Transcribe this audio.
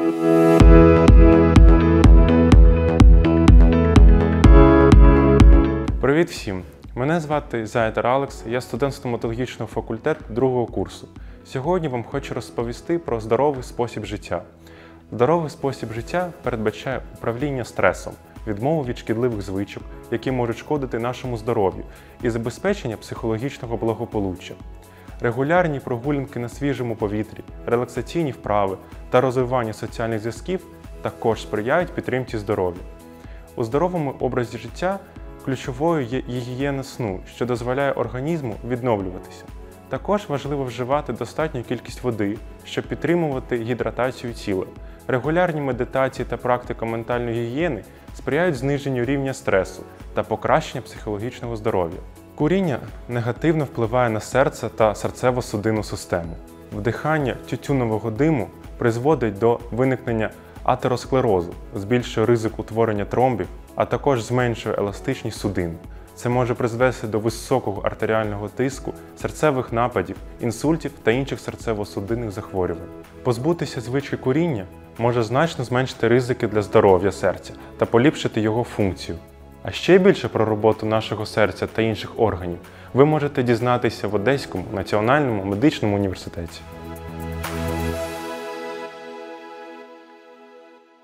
Привіт всім! Мене звати Зайдар Алекс, я студент стоматологічного факультету другого курсу. Сьогодні вам хочу розповісти про здоровий спосіб життя. Здоровий спосіб життя передбачає управління стресом, відмову від шкідливих звичок, які можуть шкодити нашому здоров'ю, і забезпечення психологічного благополуччя. Регулярні прогулянки на свіжому повітрі, релаксаційні вправи та розвивання соціальних зв'язків також сприяють підтримці здоров'я. У здоровому образі життя ключовою є гігієна сну, що дозволяє організму відновлюватися. Також важливо вживати достатню кількість води, щоб підтримувати гідратацію тіла. Регулярні медитації та практика ментальної гігієни сприяють зниженню рівня стресу та покращенню психологічного здоров'я. Куріння негативно впливає на серце та серцево-судинну систему. Вдихання тютюнового диму призводить до виникнення атеросклерозу, збільшує ризик утворення тромбів, а також зменшує еластичність судин. Це може призвести до високого артеріального тиску, серцевих нападів, інсультів та інших серцево-судинних захворювань. Позбутися звички куріння може значно зменшити ризики для здоров'я серця та поліпшити його функцію. А ще більше про роботу нашого серця та інших органів ви можете дізнатися в Одеському національному медичному університеті.